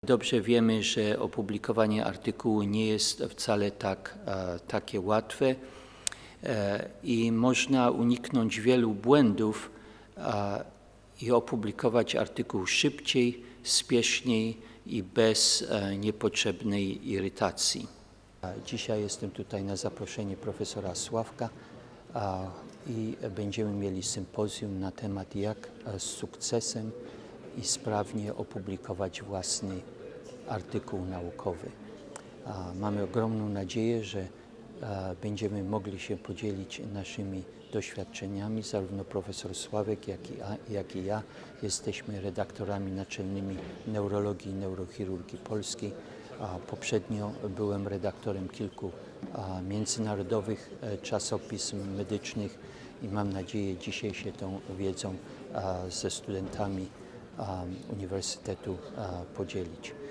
dobrze wiemy, że opublikowanie artykułu nie jest wcale takie łatwe i można uniknąć wielu błędów i opublikować artykuł szybciej, spieszniej i bez niepotrzebnej irytacji. Dzisiaj jestem tutaj na zaproszenie profesora Sławka i będziemy mieli sympozjum na temat, jak z sukcesem i sprawnie opublikować własny artykuł naukowy. Mamy ogromną nadzieję, że będziemy mogli się podzielić naszymi doświadczeniami. Zarówno profesor Sławek, jak i ja jesteśmy redaktorami naczelnymi Neurologii i Neurochirurgii Polskiej. Poprzednio byłem redaktorem kilku międzynarodowych czasopism medycznych i mam nadzieję dzisiaj się tą wiedzą ze studentami Uniwersytetu podzielić.